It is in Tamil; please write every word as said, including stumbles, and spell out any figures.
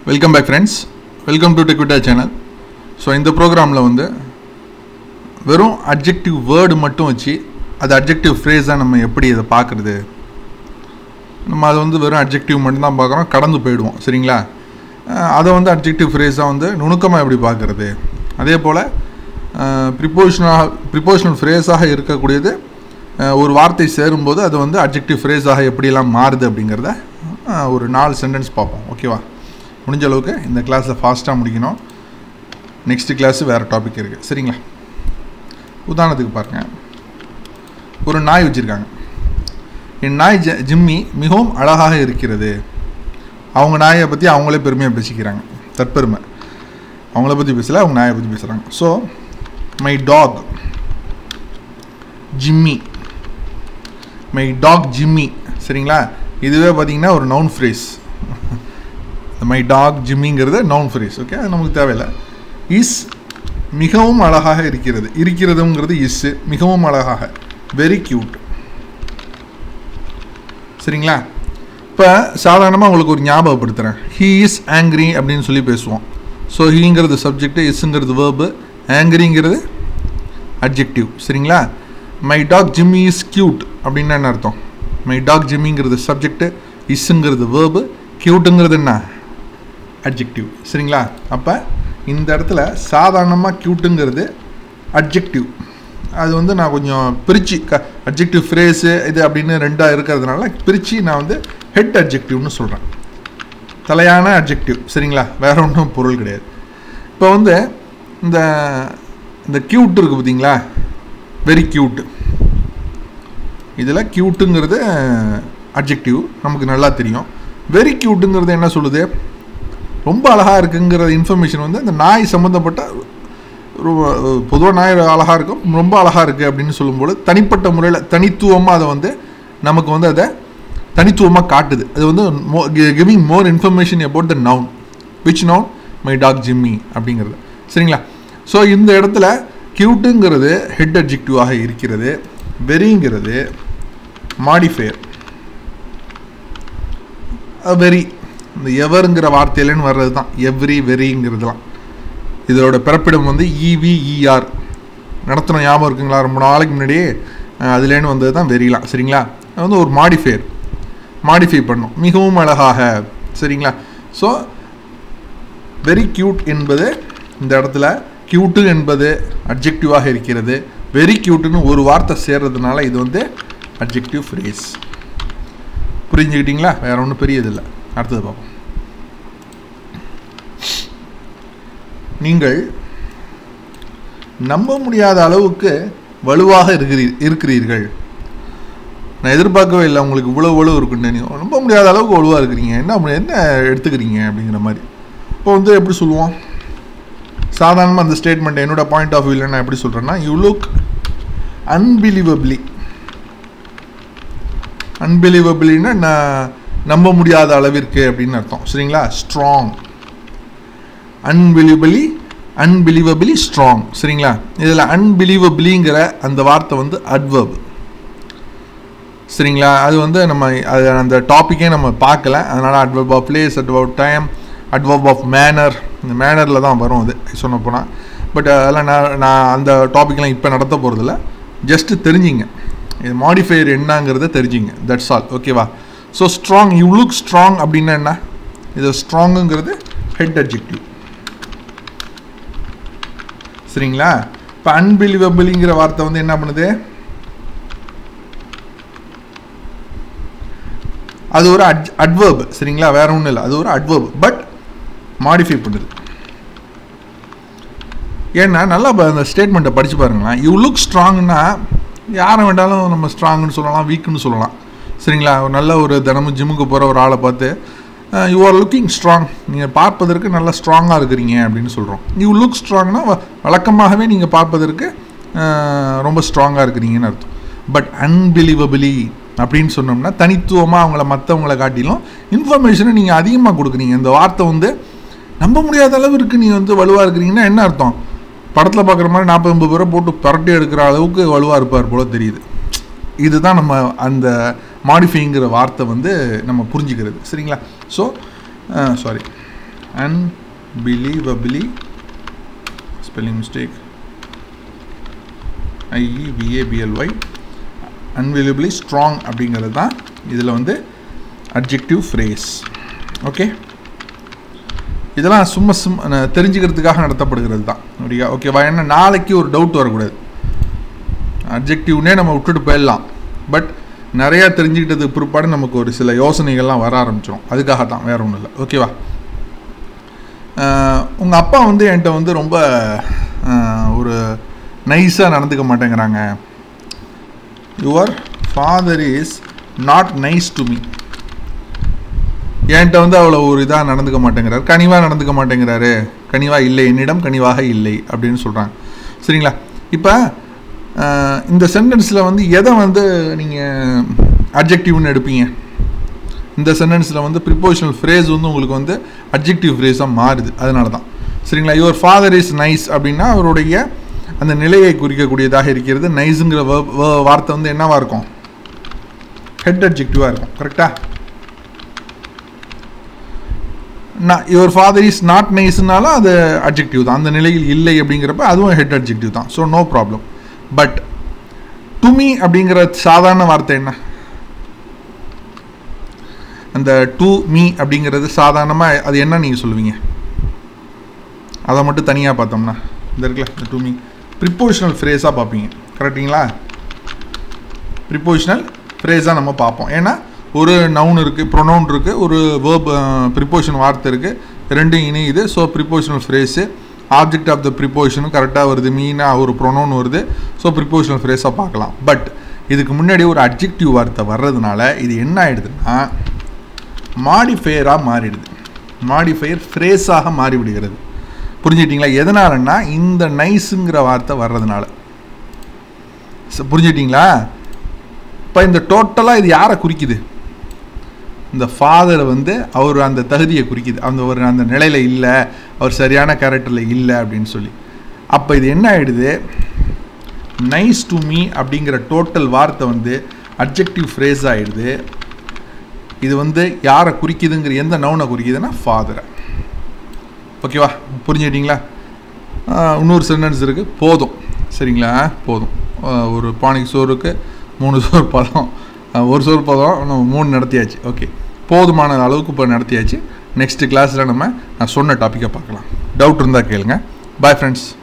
Welcome back friends. Welcome to TechVita channel. So இந்த ப்ரோக்ராமில் வந்து வெறும் adjective word மட்டும் வச்சு அது adjective phrase நம்ம எப்படி இதை பார்க்குறது, நம்ம அதை வந்து வெறும் adjective மட்டும் தான் பார்க்குறோம், கடந்து போயிடுவோம். சரிங்களா? அதை வந்து adjective phrase வந்து நுணுக்கமாக எப்படி பார்க்குறது, அதே போல் ப்ரிப்போஷனல் ப்ரிப்போஷனல் ஃப்ரேஸாக இருக்கக்கூடியது ஒரு வார்த்தை சேரும்போது அது வந்து adjective phrase-ஆக எப்படியெல்லாம் மாறுது அப்படிங்கிறத ஒரு நாலு சென்டென்ஸ் பார்ப்போம். ஓகேவா? முடிஞ்ச அளவுக்கு இந்த கிளாஸில் ஃபாஸ்ட்டாக முடிக்கணும். நெக்ஸ்ட் கிளாஸு வேறு டாபிக் இருக்குது. சரிங்களா? உதாரணத்துக்கு பாருங்கள், ஒரு நாய் வச்சுருக்காங்க. என் நாய் ஜ ஜிம்மி மிகவும் அழகாக இருக்கிறது. அவங்க நாயை பற்றி அவங்களே பெருமையாக பேசிக்கிறாங்க, தற்பெருமை. அவங்கள பற்றி பேசல, அவங்க நாயை பற்றி பேசுகிறாங்க. So my dog Jimmy, my dog Jimmy. சரிங்களா? இதுவே பார்த்தீங்கன்னா ஒரு நவுன் ஃப்ரேஸ். மை டாக் ஜிம்மிங்கிறது நவுன் ஃப்ரேஸ். ஓகே, அது நமக்கு தேவையில்லை. இஸ் மிகவும் அழகாக இருக்கிறது, இருக்கிறதுங்கிறது இஸ் மிகவும் அழகாக, வெரி க்யூட். சரிங்களா? இப்போ சாதாரணமாக உங்களுக்கு ஒரு ஞாபகப்படுத்துகிறேன். ஹீ இஸ் ஆங்க்ரி அப்படின்னு சொல்லி பேசுவோம். ஸோ ஹீங்கிறது சப்ஜெக்ட், இஸ்ங்கிறது வேர்பு, ஆங்க்ரிங்கிறது அட்ஜெக்டிவ். சரிங்களா? My dog Jimmy is cute அப்படின்னு என்ன அர்த்தம்? மை டாக் ஜிம்மிங்கிறது சப்ஜெக்ட், இஸ்ங்கிறது வேர்பு, க்யூட்டுங்கிறது என்ன? அட்ஜெக்டிவ். சரிங்களா? அப்போ இந்த இடத்துல சாதாரணமாக க்யூட்டுங்கிறது அட்ஜெக்டிவ். அது வந்து நான் கொஞ்சம் பிரித்து க அட்ஜெக்டிவ் ஃப்ரேஸு இது அப்படின்னு ரெண்டாக இருக்கிறதுனால பிரித்து நான் வந்து ஹெட் அட்ஜெக்டிவ்னு சொல்கிறேன், தலையான அட்ஜெக்டிவ். சரிங்களா? வேறு ஒன்றும் பொருள் கிடையாது. இப்போ வந்து இந்த இந்த க்யூட் இருக்குது பார்த்தீங்களா, வெரி க்யூட். இதில் க்யூட்டுங்கிறது அட்ஜெக்டிவ், நமக்கு நல்லா தெரியும். வெரி க்யூட்டுங்கிறது என்ன சொல்லுது? ரொம்ப அழகாக இருக்குங்கிற இன்ஃபர்மேஷன் வந்து அந்த நாய் சம்மந்தப்பட்ட பொதுவாக நாய் அழகாக இருக்கும், ரொம்ப அழகாக இருக்குது அப்படின்னு சொல்லும்போது தனிப்பட்ட முறையில் தனித்துவமாக அதை வந்து நமக்கு வந்து அதை தனித்துவமாக காட்டுது. அது வந்து மோ giving more information about the noun. Which noun? My dog Jimmy அப்படிங்கிறது. சரிங்களா? ஸோ இந்த இடத்துல க்யூட்டுங்கிறது ஹெட் அட்ஜெக்டிவாக இருக்கிறது, வெரிங்கிறது மாடிஃபையர். வெரி இந்த எவருங்கிற வார்த்தையிலன்னு வர்றது தான் எவ்ரி, வெரிங்கிறதுலாம். இதோட பிறப்பிடம் வந்து இவிஇஆர் நடத்தின ஞாபகம் இருக்குங்களா? ரொம்ப நாளைக்கு முன்னாடியே அதுலேன்னு வந்தது தான் வெரிலாம். சரிங்களா? அது வந்து ஒரு மாடிஃபையர், மாடிஃபை பண்ணும், மிகவும் அழகாக. சரிங்களா? ஸோ வெரி க்யூட் என்பது இந்த இடத்துல க்யூட்டு என்பது அட்ஜெக்டிவாக இருக்கிறது. வெரி க்யூட்டுன்னு ஒரு வார்த்தை சேர்றதுனால இது வந்து அட்ஜெக்டிவ் ஃப்ரேஸ். புரிஞ்சுக்கிட்டீங்களா? வேறு ஒன்றும் பெரியது இல்லை. அடுத்தது பார்ப்போம். நீங்கள் நம்ப முடியாத அளவுக்கு வலுவாக இருக்கிறீ இருக்கிறீர்கள். நான் எதிர்பார்க்கவே இல்லை உங்களுக்கு இவ்வளோ வலு இருக்குன்னு. நீங்கள் நம்ப முடியாத அளவுக்கு வலுவாக இருக்கிறீங்க, என்ன என்ன எடுத்துக்கிறீங்க அப்படிங்கிற மாதிரி. இப்போ வந்து எப்படி சொல்லுவோம்? சாதாரணமாக அந்த ஸ்டேட்மெண்ட் என்னோட பாயிண்ட் ஆஃப் வியூவில் நான் எப்படி சொல்கிறேன்னா, யூ லுக் அன்பிலீவபிளி. அன்பிலீவபிளின்னா நான் நம்ப முடியாத அளவிற்கு அப்படின்னு அர்த்தம். சரிங்களா? Strong, unbelievably, unbelievably strong. சரிங்களா? இதில் அன்பிலீவபிளிங்கிற அந்த வார்த்தை வந்து அட்வர்ப். சரிங்களா? அது வந்து நம்ம அது அந்த டாப்பிக்கே நம்ம பார்க்கல, அதனால் adverb of place, adverb time, adverb of manner, இந்த மேனரில் தான் வரும் அது சொன்ன போனால். பட் அதெல்லாம் நான் நான் அந்த டாப்பிக்லாம் இப்போ நடத்த போகிறதில்ல. ஜஸ்ட்டு தெரிஞ்சிங்க இது மாடிஃபையர் என்னங்கிறத தெரிஞ்சிங்க, தட்ஸ் ஆல். ஓகேவா? So strong, you look strong அப்படின்னா என்ன? இது ஸ்ட்ராங்குங்கிறது ஹெட் அட்ஜெக்டிவ். சரிங்களா? இப்போ அன்பிலீவபிளிங்கிற வார்த்தை வந்து என்ன பண்ணுது? அது ஒரு அட் அட்வர்ப். சரிங்களா? வேற ஒன்றும் இல்லை, அது ஒரு அட்வர்ப், பட் மாடிஃபை பண்ணுது. ஏன்னா நல்லா அந்த ஸ்டேட்மெண்ட்டை படித்து பாருங்களேன். யூ லுக் ஸ்ட்ராங்னா யாரை வேண்டாலும் நம்ம ஸ்ட்ராங்குன்னு சொல்லலாம், வீக்குன்னு சொல்லலாம். சரிங்களா? ஒரு நல்ல ஒரு தினமும் ஜிம்முக்கு போகிற ஒரு ஆளை பார்த்து யூ ஆர் லுக்கிங் ஸ்ட்ராங், நீங்கள் பார்ப்பதற்கு நல்லா ஸ்ட்ராங்காக இருக்கிறீங்க அப்படின்னு சொல்கிறோம். யூ லுக் ஸ்ட்ராங்னா வழக்கமாகவே நீங்கள் பார்ப்பதற்கு ரொம்ப ஸ்ட்ராங்காக இருக்கிறீங்கன்னு அர்த்தம். பட் அன்பிலீவபிளி அப்படின்னு சொன்னோம்னா தனித்துவமாக அவங்கள மற்றவங்கள காட்டிலும் இன்ஃபர்மேஷனை நீங்கள் அதிகமாக கொடுக்குறீங்க. இந்த வார்த்தை வந்து நம்ப முடியாத அளவுக்கு நீங்கள் வந்து வலுவாக இருக்கிறீங்கன்னா என்ன அர்த்தம்? படத்தில் பார்க்குற மாதிரி நாற்பது ஐம்பது பேரை போட்டு பரட்டி எடுக்கிற அளவுக்கு வலுவாக இருப்பார் போல் தெரியுது. இதுதான் நம்ம அந்த மாடிஃபைங்கிற வார்த்தை வந்து நம்ம புரிஞ்சுக்கிறது. சரிங்களா? So sorry unbelievably spelling mistake I E V A B L Y unbelievably strong அப்படிங்கிறது தான் இதில் வந்து adjective phrase. ஓகே, இதெல்லாம் சும்மா சும்மா தெரிஞ்சுக்கிறதுக்காக நடத்தப்படுகிறது தான். அப்படியா? ஓகேவா? ஏன்னா நாளைக்கு ஒரு டவுட் வரக்கூடாது. அட்ஜெக்டிவ்னே நம்ம விட்டுட்டு போயிடலாம், பட் நிறையா தெரிஞ்சுக்கிட்டதுக்கு பிற்பாடு நமக்கு ஒரு சில யோசனைகள்லாம் வர ஆரம்பிச்சிடும். அதுக்காக தான், வேறு ஒன்றும் இல்லை. ஓகேவா? உங்கள் அப்பா வந்து என்கிட்ட வந்து ரொம்ப ஒரு நைஸாக நடந்துக்க மாட்டேங்கிறாங்க. Your father is not nice to me. என்கிட்ட வந்து அவ்வளோ ஒரு இதாக நடந்துக்க மாட்டேங்கிறார், கனிவாக நடந்துக்க மாட்டேங்கிறாரு, கனிவாக இல்லை, என்னிடம் கனிவாக இல்லை அப்படின்னு சொல்கிறாங்க. சரிங்களா? இப்போ இந்த சென்டென்ஸில் வந்து எதை வந்து நீங்கள் அட்ஜெக்டிவ்னு எடுப்பீங்க? இந்த சென்டென்ஸில் வந்து ப்ரிப்போசிஷனல் ஃப்ரேஸ் வந்து உங்களுக்கு வந்து அட்ஜெக்டிவ் ஃப்ரேஸாக மாறுது. அதனால தான். சரிங்களா? யுவர் ஃபாதர் இஸ் நைஸ் அப்படின்னா அவருடைய அந்த நிலையை குறிக்கக்கூடியதாக இருக்கிறது. நைஸுங்கிற வார்த்தை வந்து என்னவாக இருக்கும்? ஹெட் அட்ஜெக்டிவாக இருக்கும். கரெக்டாக? நான் யுவர் ஃபாதர் இஸ் நாட் நைஸ்னாலும் அது அட்ஜெக்டிவ் தான். அந்த நிலையில் இல்லை அப்படிங்கிறப்ப அதுவும் ஹெட் அட்ஜெக்டிவ் தான். So no problem. But to me அப்படிங்கிற சாதாரண வார்த்தை என்ன? அந்த டு மீ அப்படிங்கிறது சாதாரணமாக அது என்ன நீங்கள் சொல்லுவீங்க? அதை மட்டும் தனியாக பார்த்தோம்னா இந்த இருக்குல்ல, இந்த டு மீ ப்ரிப்போசிஷனல் ஃப்ரேஸாக பார்ப்பீங்க. கரெக்டுங்களா? ப்ரிப்போசிஷனல் ஃப்ரேஸாக நம்ம பார்ப்போம். ஏன்னா ஒரு நவுன் இருக்குது, ப்ரொனவுன் இருக்குது, ஒரு வேர்ப் ப்ரிப்போசிஷன் வார்த்தை இருக்குது, ரெண்டும் இணையுது. So prepositional phrase object of the ப்ரிப்போசிஷனும் கரெக்டாக வருது, மீனாக ஒரு ப்ரொனவுன் வருது. ஸோ ப்ரிப்போசிஷனல் ஃப்ரேஸாக பார்க்கலாம். பட் இதுக்கு முன்னாடி ஒரு அட்ஜெக்டிவ் வார்த்தை வர்றதுனால இது என்ன ஆகிடுதுன்னா மாடிஃபையராக மாறிடுது. மாடிஃபையர் ஃப்ரேஸாக மாறிவிடுகிறது. புரிஞ்சுக்கிட்டீங்களா? எதனாலன்னா இந்த நைஸுங்கிற வார்த்தை வர்றதுனால. புரிஞ்சுக்கிட்டீங்களா? இப்போ இந்த டோட்டலாக இது யாரை குறிக்குது? இந்த ஃபாதரை வந்து அவர் அந்த தகுதியை குறிக்குது. அந்த ஒரு அந்த நிலையில் இல்லை, அவர் சரியான கேரக்டரில் இல்லை அப்படின்னு சொல்லி. அப்போ இது என்ன ஆகிடுது? நைஸ் டு மீ அப்படிங்கிற டோட்டல் வார்த்தை வந்து அட்ஜெக்டிவ் ஃப்ரேஸ் ஆகிடுது. இது வந்து யாரை குறிக்குதுங்கிற எந்த நவுனை குறிக்குதுன்னா ஃபாதரை. ஓகேவா? புரிஞ்சுக்கிட்டீங்களா? இன்னொரு சென்டென்ஸ் இருக்குது, போதும். சரிங்களா? போதும். ஒரு பானைக்கு சோறுக்கு மூணு சோறு பதம், ஒரு சோறு பதம் நம்ம மூணு நடத்தியாச்சு. ஓகே, போதுமான அளவுக்கு இப்போ நடத்தியாச்சு. நெக்ஸ்ட் கிளாஸில் நம்ம நான் சொன்ன டாப்பிக்கை பார்க்கலாம். டவுட் இருந்தால் கேளுங்க. Bye friends.